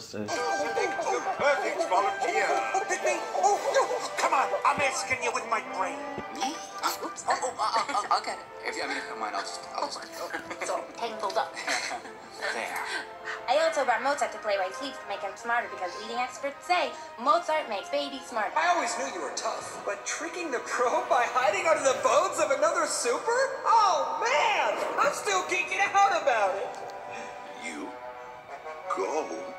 is. Perfect volunteer. Pick me. Oh, no. Come on, I'm asking you with my brain. Me? Oops. I'll get it. If you don't mind, I'll just. It's all tangled up. There. I also brought Mozart to play while he sleeps to make him smarter because leading experts say Mozart makes babies smarter. I always knew you were tough, but tricking the pro by hiding under the bones of another super? Oh, man! I'm still geeking out about it. You go